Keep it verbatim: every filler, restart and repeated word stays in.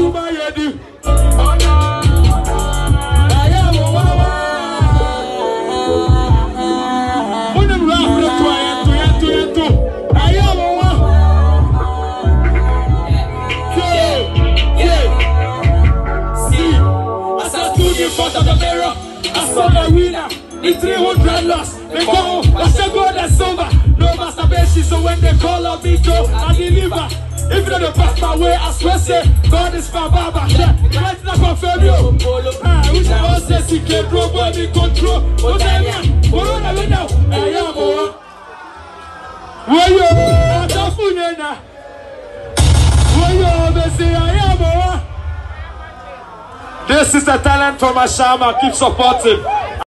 The three hundred lost, they go, I say gold and silver. No masturbation, so when they call on me, Joe, I deliver. If you don't pass my way, I swear, say, God is my Baba. Yeah, right now, confirm you. Ah, we should all say, he can't grow, but he control. What I mean, what I mean now, I am over. Where you are, the Funena. Where you are, they say, I am over. This is the talent from Ashama. Keep supporting.